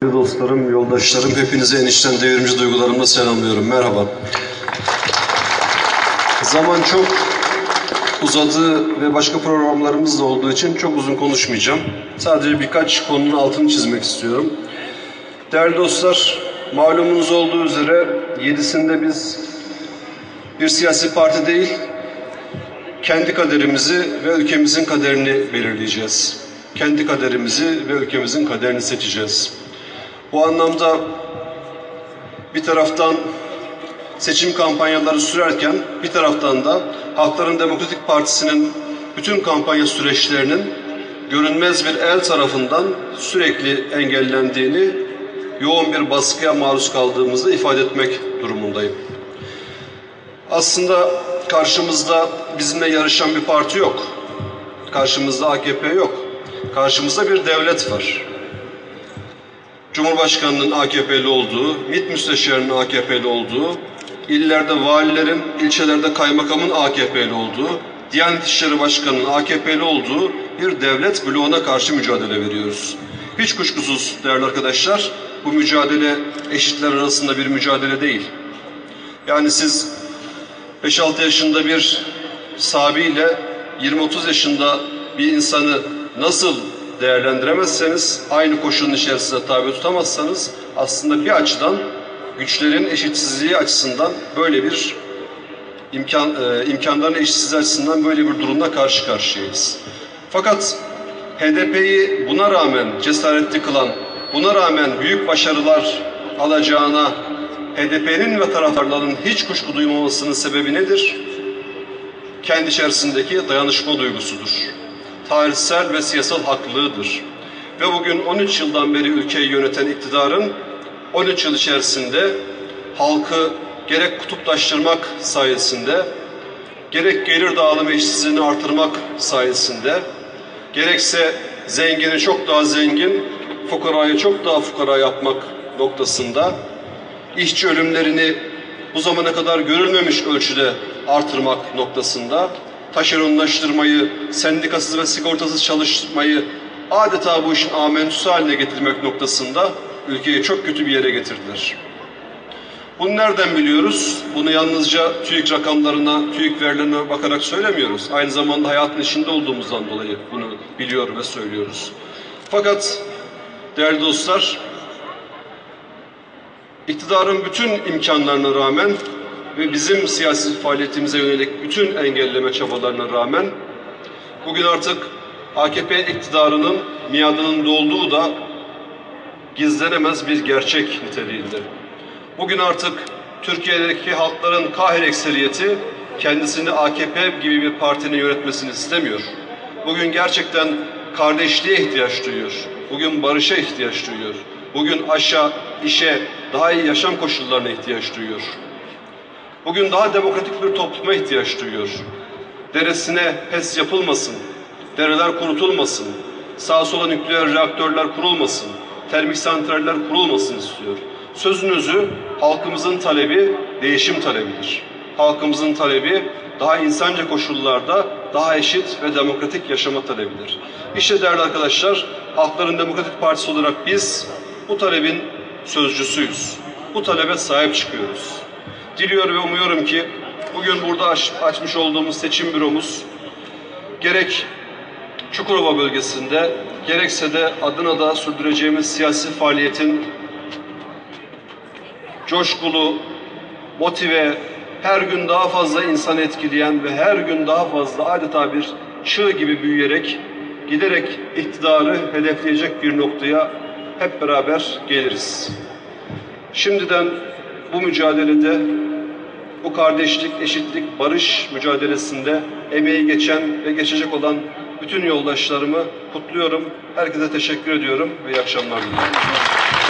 Dostlarım, yoldaşlarım, hepinize en içten devrimci duygularımla selamlıyorum. Merhaba. Zaman çok uzadı ve başka programlarımız da olduğu için çok uzun konuşmayacağım. Sadece birkaç konunun altını çizmek istiyorum. Değerli dostlar, malumunuz olduğu üzere 7'sinde biz bir siyasi parti değil, kendi kaderimizi ve ülkemizin kaderini belirleyeceğiz. Kendi kaderimizi ve ülkemizin kaderini seçeceğiz. Bu anlamda bir taraftan seçim kampanyaları sürerken bir taraftan da Halkların Demokratik Partisi'nin bütün kampanya süreçlerinin görünmez bir el tarafından sürekli engellendiğini, yoğun bir baskıya maruz kaldığımızı ifade etmek durumundayım. Aslında karşımızda bizimle yarışan bir parti yok. Karşımızda AKP yok. Karşımızda bir devlet var. Cumhurbaşkanının AKP'li olduğu, MİT Müsteşarı'nın AKP'li olduğu, illerde valilerin, ilçelerde kaymakamın AKP'li olduğu, Diyanet İşleri Başkanı'nın AKP'li olduğu bir devlet bloğuna karşı mücadele veriyoruz. Hiç kuşkusuz değerli arkadaşlar, bu mücadele eşitler arasında bir mücadele değil. Yani siz 5-6 yaşında bir Sabi ile 20-30 yaşında bir insanı nasıl değerlendiremezseniz, aynı koşulun içerisinde tabi tutamazsanız aslında bir açıdan güçlerin eşitsizliği açısından böyle bir imkanların eşitsizliği açısından böyle bir durumla karşı karşıyayız. Fakat HDP'yi buna rağmen cesaretli kılan, buna rağmen büyük başarılar alacağına HDP'nin ve taraftarlarının hiç kuşku duymamasının sebebi nedir? Kendi içerisindeki dayanışma duygusudur. Tarihsel ve siyasal haklılığıdır. Ve bugün 13 yıldan beri ülkeyi yöneten iktidarın 13 yıl içerisinde halkı gerek kutuplaştırmak sayesinde, gerek gelir dağılımı eşitsizliğini artırmak sayesinde, gerekse zengini çok daha zengin, fukarayı çok daha fukara yapmak noktasında, işçi ölümlerini bu zamana kadar görülmemiş ölçüde artırmak noktasında, taşeronlaştırmayı, sendikasız ve sigortasız çalışmayı adeta bu işin amentüsü haline getirmek noktasında ülkeyi çok kötü bir yere getirdiler. Bunu nereden biliyoruz? Bunu yalnızca TÜİK rakamlarına, TÜİK verilerine bakarak söylemiyoruz. Aynı zamanda hayatın içinde olduğumuzdan dolayı bunu biliyor ve söylüyoruz. Fakat değerli dostlar, iktidarın bütün imkanlarına rağmen ve bizim siyasi faaliyetimize yönelik bütün engelleme çabalarına rağmen bugün artık AKP iktidarının miadının dolduğu da gizlenemez bir gerçek niteliğinde. Bugün artık Türkiye'deki halkların kahir ekseriyeti kendisini AKP gibi bir partinin yönetmesini istemiyor. Bugün gerçekten kardeşliğe ihtiyaç duyuyor. Bugün barışa ihtiyaç duyuyor. Bugün aşa, işe, daha iyi yaşam koşullarına ihtiyaç duyuyor. Bugün daha demokratik bir topluma ihtiyaç duyuyor. Deresine HES yapılmasın, dereler kurutulmasın, sağa sola nükleer reaktörler kurulmasın, termik santraller kurulmasın istiyor. Sözün özü, halkımızın talebi değişim talebidir. Halkımızın talebi daha insanca koşullarda daha eşit ve demokratik yaşama talebidir. İşte değerli arkadaşlar, Halkların Demokratik Partisi olarak biz bu talebin sözcüsüyüz. Bu talebe sahip çıkıyoruz. Diliyor ve umuyorum ki bugün burada açmış olduğumuz seçim büromuz gerek Çukurova bölgesinde gerekse de Adana'da sürdüreceğimiz siyasi faaliyetin coşkulu, motive, her gün daha fazla insan etkileyen ve her gün daha fazla adeta bir çığ gibi büyüyerek, giderek iktidarı hedefleyecek bir noktaya hep beraber geliriz. Şimdiden bu mücadelede, bu kardeşlik, eşitlik, barış mücadelesinde emeği geçen ve geçecek olan bütün yoldaşlarımı kutluyorum. Herkese teşekkür ediyorum ve iyi akşamlar diliyorum.